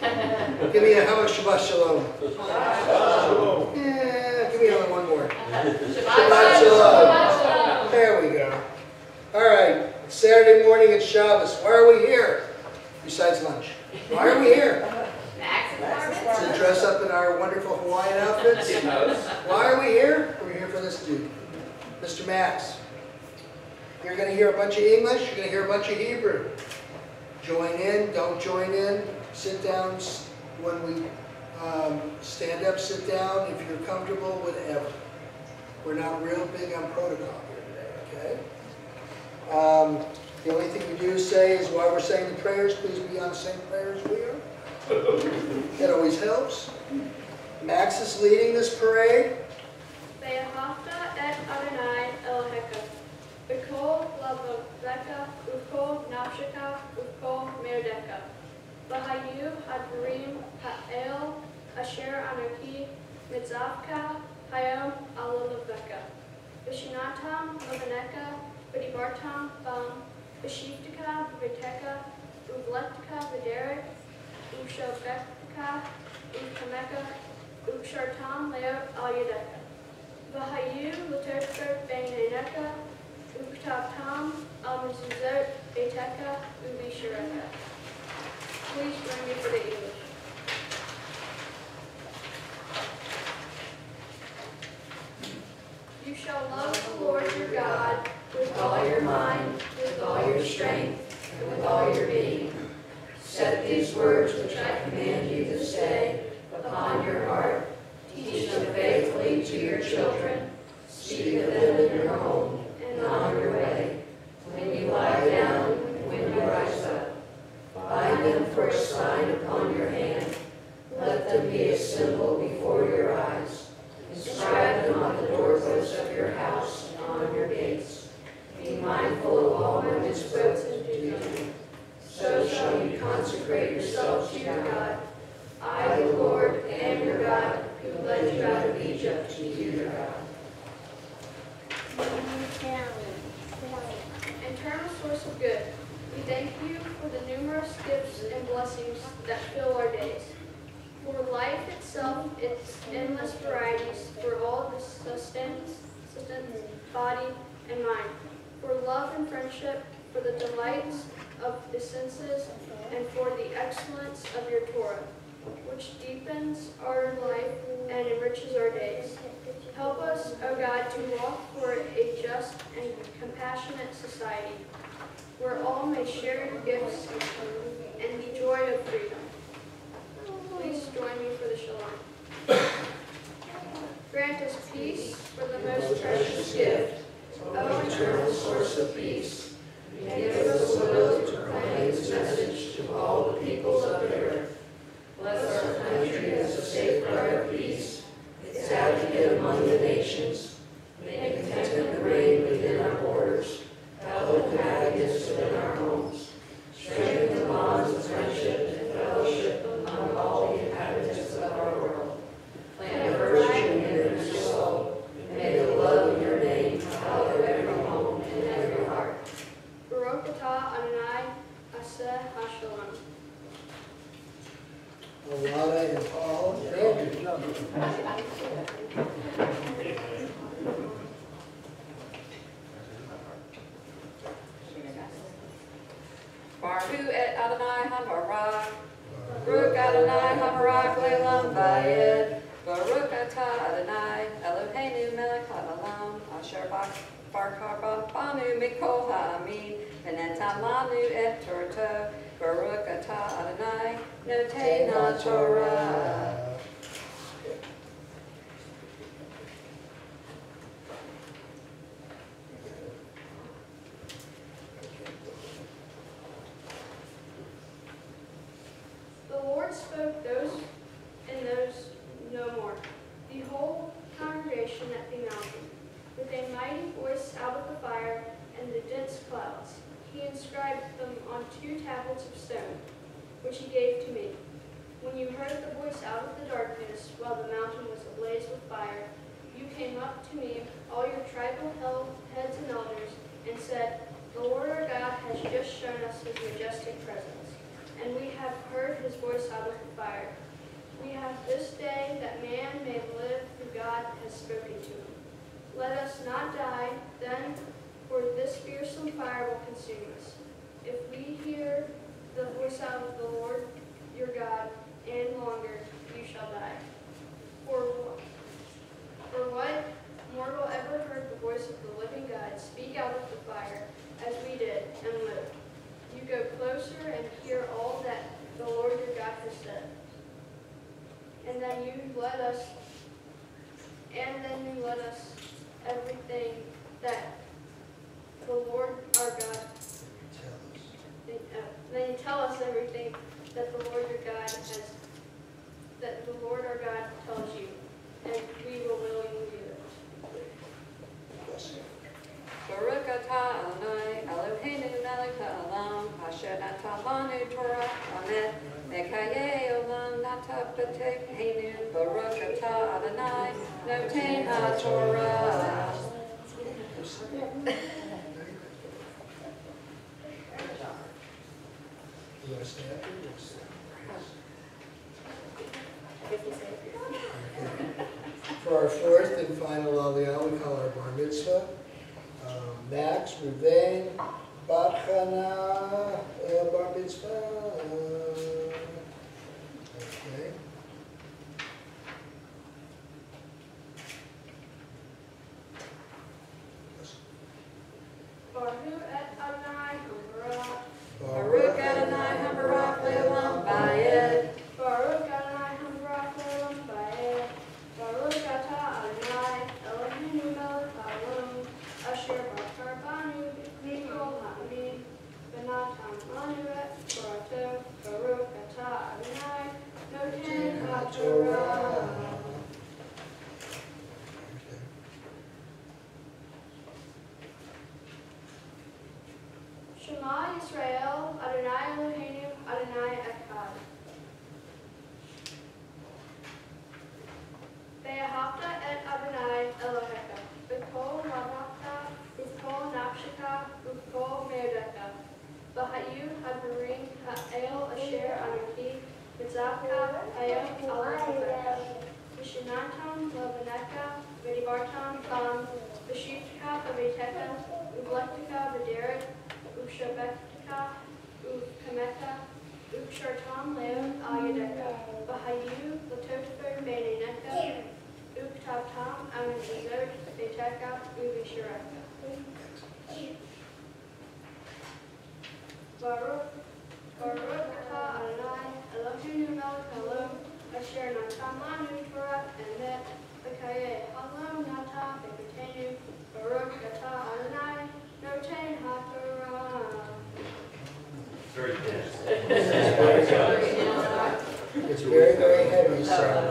Give me a, how about Shabbat Shalom? Yeah, give me another one more. Shabbat Shalom. There we go. All right, it's Saturday morning at Shabbos. Why are we here? Besides lunch. Why are we here? To dress up in our wonderful Hawaiian outfits? Why are we here? We're here for this dude, Mr. Max. You're going to hear a bunch of English, you're going to hear a bunch of Hebrew. Join in, don't join in, sit down when we stand up, sit down, if you're comfortable, whatever. We're not real big on protocol here today, okay? The only thing we do say is while we're saying the prayers, please be on the same prayers we are. That always helps. Max is leading this parade. Ve'ahavta et Adonai Elohecha, v'kol lavaveka, u'kol nafsheka, u'kol me'odecha. V'hayu hadvarim ha'el asher anarki mitzavka hayom alalaveka. V'shinatam levanecha, v'dibartam bam, v'shivtika v'techa, u'vletka v'derek, u'shaveka, u'kameka, u'shartam leot al yedeka. V'hayu l'terfer b'neineka, u'ktavtam al mezuzot beiteka, u'bishireka. Please join me for the English. You shall love the Lord your God with all your mind, with all your strength, and with all your being. Set these words which I command you this day upon your heart. Teach them faithfully to your children. Speak of them in your home and on your way, when you lie down and when you rise up. Bind them for a sign upon your hand. Let them be a symbol before your eyes. Inscribe them on the doorposts of your house and on your gates. Be mindful of all my spoken to you. So shall you consecrate yourselves to your God. I, the Lord, am your God, who led you out of Egypt to be your God. Eternal source of good, we thank you for the numerous gifts and blessings that fill our days. For life itself, its endless varieties, for all the sustenance, body, and mind. For love and friendship, for the delights of the senses, and for the excellence of your Torah, which deepens our life and enriches our days. Help us, O God, to walk for a just and compassionate society, where all may share your gifts and the joy of freedom. Please join me for the Shalom. Grant us peace for the most precious gift, O eternal source of peace. Give us the will to proclaim this message to all the peoples of the earth. Bless our country as a safeguard of peace, its advocate among the nations. Make contentment reign within our borders, health and happiness within our homes. Strengthen the bonds of friendship and fellowship among all the inhabitants of our world. Plant virtue in every soul, and may the love of your name flower every home and every heart. Baruch atah Adonai aseh hashalom. Alana and Paul and Andrew. Baruch et Adonai HaBarak, Baruch Adonai HaBarak Le'olam Vayed, Baruch atah Adonai Eloheinu melech haolam, asher barkar banu mikol ha'amin, v'netan lanu et torto, Baruch atah Adonai noten Torah. The Lord spoke those and those no more. The whole congregation at the mountain, with a mighty voice out of the fire and the dense clouds. He inscribed them on 2 tablets of stone, which he gave to me. When you heard the voice out of the darkness, while the mountain was ablaze with fire, you came up to me, all your tribal heads and elders, and said, "The Lord our God has just shown us his majestic presence, and we have heard his voice out of the fire. let us not die then, for this fearsome fire will consume us. If we hear the voice of the Lord your God, and longer you shall die. For what mortal ever heard the voice of the living God speak out of the fire, as we did, and lived? You go closer and hear all that the Lord your God has said. And then you let us everything that the Lord our God, then you tell us everything that the Lord your God has, that the Lord our God tells you, and we will willingly do it. Baruch atah Adonai Eloheinu melech haolam asher natan lanu Torah amet mekayeh olam nata b'tekheinu Baruch atah Adonai noten haTorah. You want to stay up here? You want to stay up? For our fourth and final aliyah, we call our bar mitzvah. Max, Ruvain, Bat Chana, bar mitzvah. Okay. Baruch et Adonai Habarach. Baruch Adonai Habarach le'olam vayed. Baruch Adonai Habarach le'olam vayed. Baruch atah Adonai Eloheinu melech haolam asher bachar banu mikol ha'amim v'natan lanu et torato. Baruch atah Adonai noten haTorah. Shema Yisrael, Adonai Eloheinu, Adonai Echad. Ve'ahavta et Adonai Elohecha, b'kol lavavta, b'kol nafsheka, b'kol me'odecha. V'hayu hadbarim ha'el asher anochi, v'tzavka hayom alavecha. V'shinantam levanecha, v'dibartam bam, v'shivka v'beitecha, v'vlectica v'deret, Ushabekta, Ukameta, Ukshartam Leon Ayadeka, Bahayu, Latofer Benedeka, Uktavtam, Amanizot, Beteka, Ubishireka. Baruch atah Adonai, Eloheinu melech haolam, asher natan lanu Torah emet, v'kayeh haolam nata v'katenu, Baruch atah Adonai, noten haTorah. Very good. It's very, very heavy, so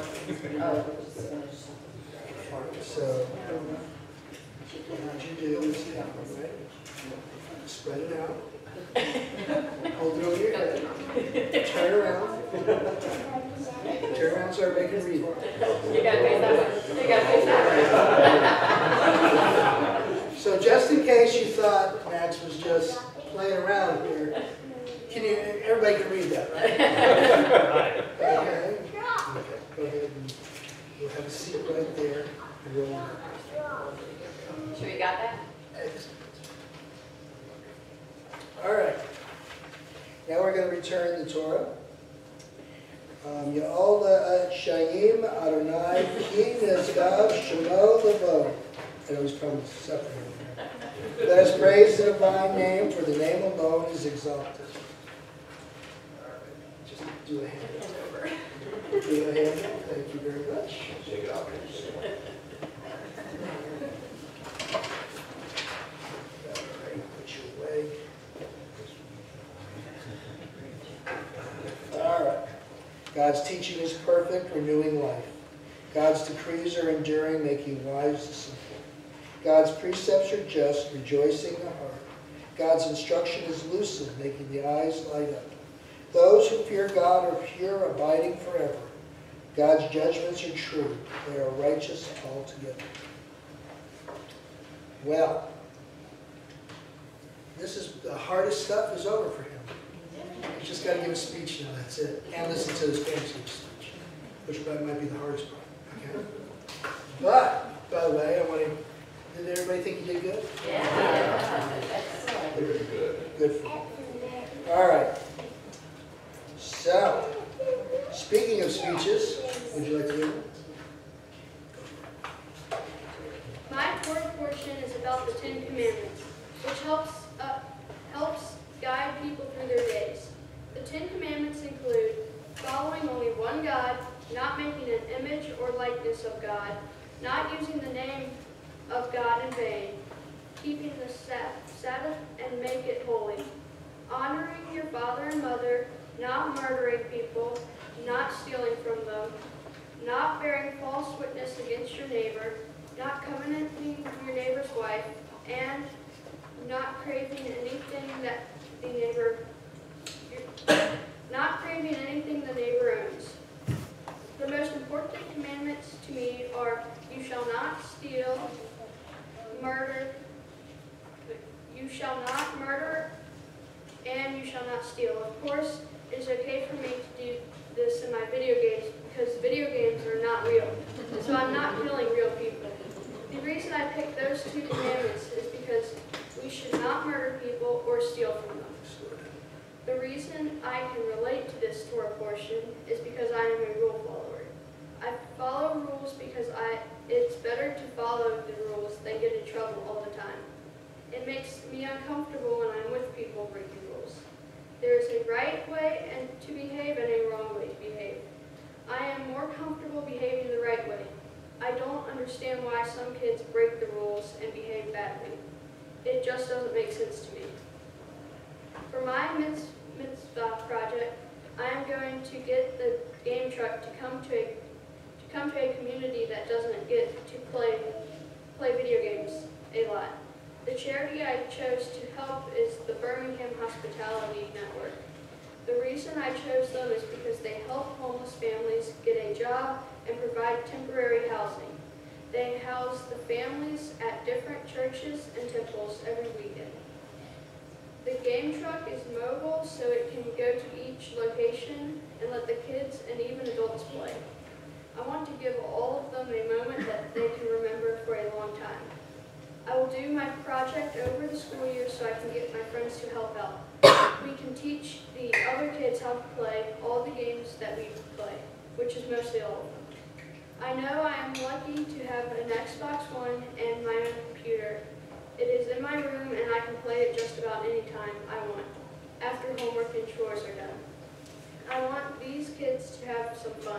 what you do is spread it out, hold it over your head, turn around, so everybody can read it. You gotta face that way. You gotta face that way. So just in case you thought Max was just playing around here, everybody can read that, right? Okay. Okay, go ahead and we'll have a seat right there. And we'll Sure you got that? All right. Now we're going to return the Torah. Ya'ol Shayim Adonai Ki Nezgav Shemo Levo. I know he's probably suffering. Let us praise the divine name, for the name alone is exalted. All right. Just do a hand. Do a hand. Thank you very much. Shake it off. Put you away. All right. God's teaching is perfect, renewing life. God's decrees are enduring, making wise the simple. God's precepts are just, rejoicing the heart. God's instruction is lucid, making the eyes light up. Those who fear God are pure, abiding forever. God's judgments are true. They are righteous altogether. Well, the hardest stuff is over for him. He's just got to give a speech now, that's it. And listen to his fancy speech, which might be the hardest part. Okay? But By the way, did everybody think you did good? Very good. Good for you. All right. So, speaking of speeches, would you like to hear one? My Torah portion is about the Ten Commandments, which helps guide people through their days. The Ten Commandments include following only one God, not making an image or likeness of God, not using the name of God in vain, keeping the Sabbath and make it holy, honoring your father and mother, not murdering people, not stealing from them, not bearing false witness against your neighbor, not covenanting your neighbor's wife, and not craving anything that the neighbor owns. The most important commandments to me are: you shall not steal, and you shall not steal. Of course, it is okay for me to do this in my video games because video games are not real. So I'm not killing real people. The reason I picked those two commandments is because we should not murder people or steal from them. The reason I can relate to this Torah portion is because I am a rule follower. I follow rules because it's better to follow the rules than get in trouble all the time. It makes me uncomfortable when I'm with people breaking rules. There is a right way to behave and a wrong way to behave. I am more comfortable behaving the right way. I don't understand why some kids break the rules and behave badly. It just doesn't make sense to me. For my mitzvah project, I am going to get the game truck to come to a community that doesn't get to play video games a lot. The charity I chose to help is the Birmingham Hospitality Network. The reason I chose them is because they help homeless families get a job and provide temporary housing. They house the families at different churches and temples every weekend. The game truck is mobile, so it can go to each location and let the kids and even adults play. I want to give all of them a moment that they can remember for a long time. I will do my project over the school year so I can get my friends to help out. We can teach the other kids how to play all the games that we play, which is mostly all of them. I know I am lucky to have an Xbox One and my own computer. It is in my room and I can play it just about any time I want, after homework and chores are done. I want these kids to have some fun.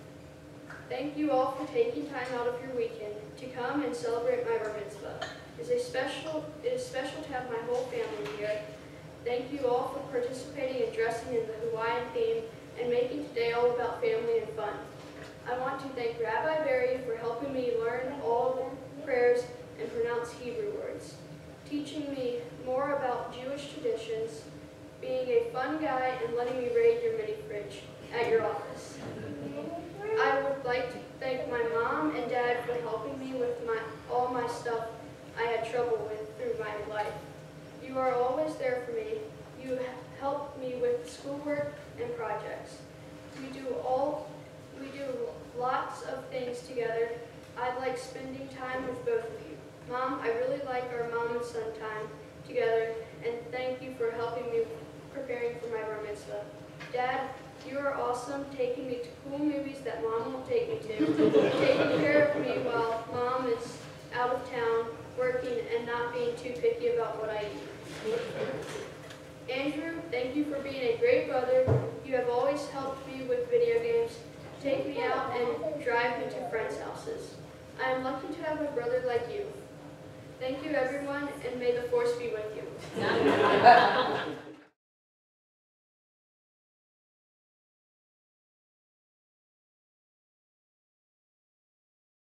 Thank you all for taking time out of your weekend to come and celebrate my bar mitzvah. It is special to have my whole family here. Thank you all for participating and dressing in the Hawaiian theme and making today all about family and fun. I want to thank Rabbi Barry for helping me learn all the prayers and pronounce Hebrew words, teaching me more about Jewish traditions, being a fun guy, and letting me raid your mini fridge at your office. I would like to thank my mom and dad for helping me with all my stuff I had trouble with through my life. You are always there for me. You help me with schoolwork and projects. We do lots of things together. I like spending time with both of you. Mom, I really like our mom and son time together, and thank you for helping me preparing for my bar mitzvah. Dad, you are awesome, taking me to cool movies that Mom won't take me to, taking care of me while Mom is out of town working and not being too picky about what I eat. Andrew, thank you for being a great brother. You have always helped me with video games, take me out and drive me to friends' houses. I am lucky to have a brother like you. Thank you, everyone, and may the force be with you.